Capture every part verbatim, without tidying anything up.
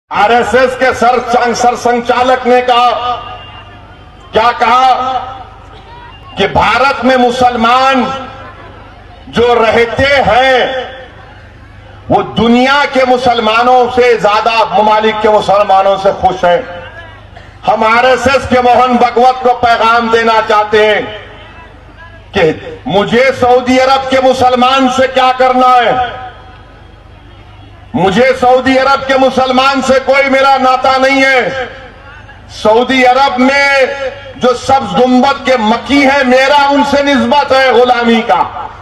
RSS के sir sir संचालक ने कहा, क्या कहा कि भारत में मुसलमान जो रहते हैं वो दुनिया के मुसलमानों से ज्यादा ममालिक के मुसलमानों से खुश हैं। हम आरएसएस के मोहन भगवत को पैगाम देना चाहते हैं कि मुझे सऊदी अरब के मुसलमान से क्या करना है। मुझे सऊदी अरब के मुसलमान से कोई मेरा नाता नहीं है। सऊदी अरब में जो सब्ज गुंबद के मक्की हैं, मेरा उनसे निस्बत है गुलामी का।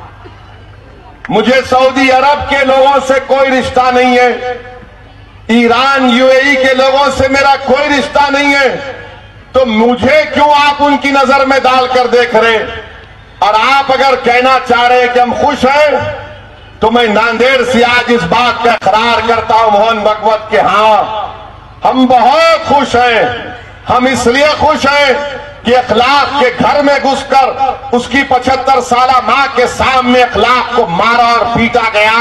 मुझे सऊदी अरब के लोगों से कोई रिश्ता नहीं है। ईरान यूएई के लोगों से मेरा कोई रिश्ता नहीं है। तो मुझे क्यों आप उनकी नजर में डालकर देख रहे? और आप अगर कहना चाह रहे हैं कि हम खुश हैं, तो मैं नांदेड़ से आज इस बात का इकरार करता हूं मोहन भगवत के, हाँ हम बहुत खुश हैं। हम इसलिए खुश हैं कि अखलाक के घर में घुसकर उसकी पचहत्तर साला मां के सामने अखलाक को मारा और पीटा गया।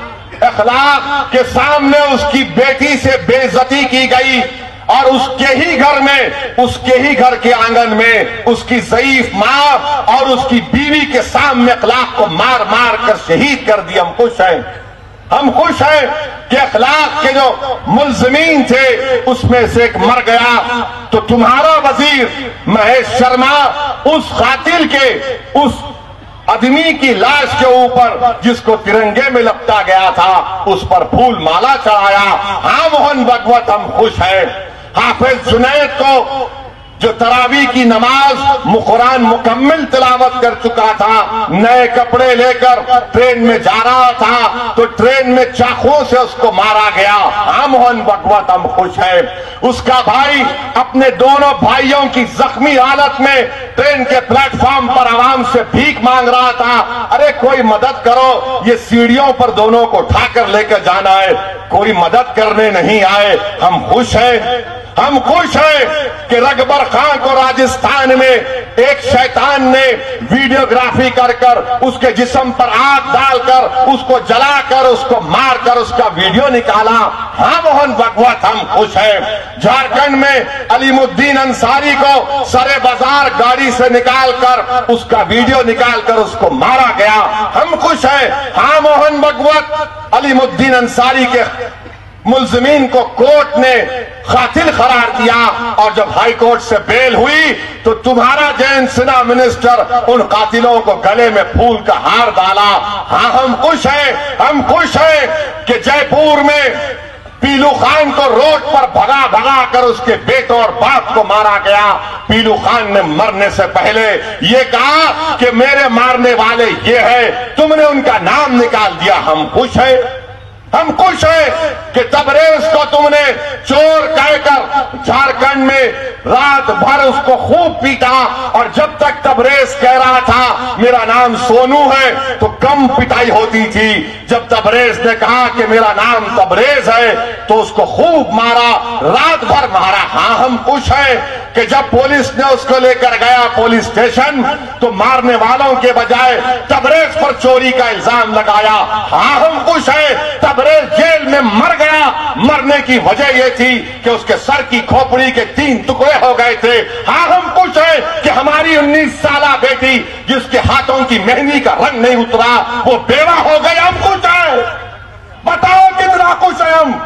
अखलाक के सामने उसकी बेटी से बेइज्जती की गई और उसके ही घर में, उसके ही घर के आंगन में उसकी ज़ईफ मां और उसकी बीवी के सामने अखलाक को मार मार कर शहीद कर दिया। हम खुश हैं। हम खुश हैं कि अखलाक के जो मुल्ज़मीन थे उसमें से एक मर गया। तो तुम्हारा वजीर महेश शर्मा उस कातिल के, उस आदमी की लाश के ऊपर जिसको तिरंगे में लपटा गया था, उस पर फूल माला चढ़ाया। हाँ मोहन भगवत हम खुश हैं। हाफिज जुनैद को जो तरावी की नमाज कुरान मुकम्मल तिलावत कर चुका था, नए कपड़े लेकर ट्रेन में जा रहा था तो ट्रेन में चाकुओं से उसको मारा गया। हाँ मोहन भगवत हम खुश हैं। उसका भाई अपने दोनों भाइयों की जख्मी हालत में ट्रेन के प्लेटफॉर्म पर आराम से भीख मांग रहा था। अरे कोई मदद करो, ये सीढ़ियों पर दोनों को उठाकर लेकर जाना है। कोई मदद करने नहीं आए। हम खुश हैं। हम खुश हैं कि रगबर खान को राजस्थान में एक शैतान ने वीडियोग्राफी कर कर उसके जिस्म पर आग डालकर उसको जलाकर उसको मारकर उसका वीडियो निकाला। हाँ मोहन भगवत हम खुश हैं। झारखंड में अलीमुद्दीन अंसारी को सरे बाजार गाड़ी से निकालकर उसका वीडियो निकालकर उसको मारा गया। हम खुश हैं। हाँ मोहन भगवत अलीमुद्दीन अंसारी के मुल्ज़मीन को कोर्ट ने कातिल करार दिया और जब हाई कोर्ट से बेल हुई तो तुम्हारा जयंत सिन्हा मिनिस्टर उन कातिलों को गले में फूल का हार डाला। हाँ हम खुश हैं। हम खुश हैं कि जयपुर में पीलू खान को रोड पर भगा भगा कर उसके बेटों और बाप को मारा गया। पीलू खान ने मरने से पहले ये कहा कि मेरे मारने वाले ये है, तुमने उनका नाम निकाल दिया। हम खुश हैं। हम खुश हैं कि तबरेज को तुमने चोर कहकर झारखंड में रात भर उसको खूब पीटा और जब तक तबरेज कह रहा था मेरा नाम सोनू है तो कम पिटाई होती थी। जब तबरेज ने कहा कि मेरा नाम तबरेज है तो उसको खूब मारा, रात भर मारा। हाँ हम खुश हैं कि जब पुलिस ने उसको लेकर गया पुलिस स्टेशन तो मारने वालों के बजाय तबरेज पर चोरी का इल्जाम लगाया। हाँ हम खुश हैं। तबरेज जेल में मर गया। मरने की वजह यह थी कि उसके सर की खोपड़ी के तीन टुकड़े हो गए थे। हाँ हम खुश हैं कि हमारी उन्नीस साला बेटी जिसके हाथों की मेहंदी का रंग नहीं उतरा वो बेवा हो गई। हम खुश हैं। बताओ कितना खुश हैं हम।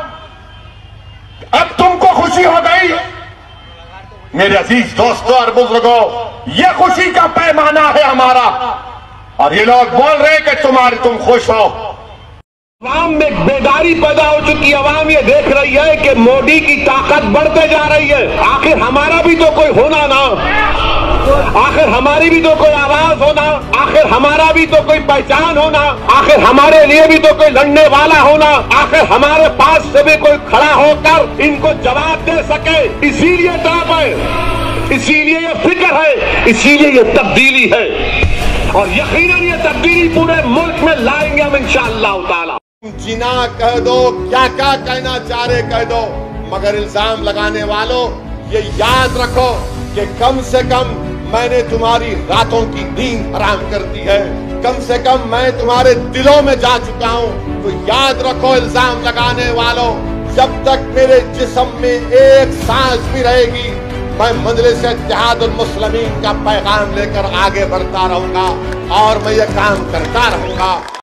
अब तुमको खुशी हो गई। मेरे अजीज दोस्तों और बुजुर्गों, ये खुशी का पैमाना है हमारा। और ये लोग बोल रहे हैं कि तुम्हारी तुम खुश हो। अवाम में बेदारी पैदा हो चुकी है। अवाम ये देख रही है कि मोदी की ताकत बढ़ते जा रही है। आखिर हमारा भी तो कोई होना ना, आखिर हमारी भी तो कोई आवाज होना, आखिर हमारा भी तो कोई पहचान होना, आखिर हमारे लिए भी तो कोई लड़ने वाला होना, आखिर हमारे पास से भी कोई खड़ा होकर इनको जवाब दे सके। इसीलिए ताप है, इसीलिए ये फिक्र है, इसीलिए ये तब्दीली है और यकीनन ये तब्दीली पूरे मुल्क में लाएंगे हम इंशाअल्लाह ताला। जिना कह दो, क्या क्या कहना चाह रहे कह दो, मगर इल्जाम लगाने वालों ये याद रखो कि कम से कम मैंने तुम्हारी रातों की नींद हराम कर दी है। कम से कम मैं तुम्हारे दिलों में जा चुका हूं। तो याद रखो इल्जाम लगाने वालों, जब तक मेरे जिस्म में एक सांस भी रहेगी, मैं मजलिस इत्तेहादुल मुस्लिमीन का पैगाम लेकर आगे बढ़ता रहूंगा और मैं ये काम करता रहूंगा।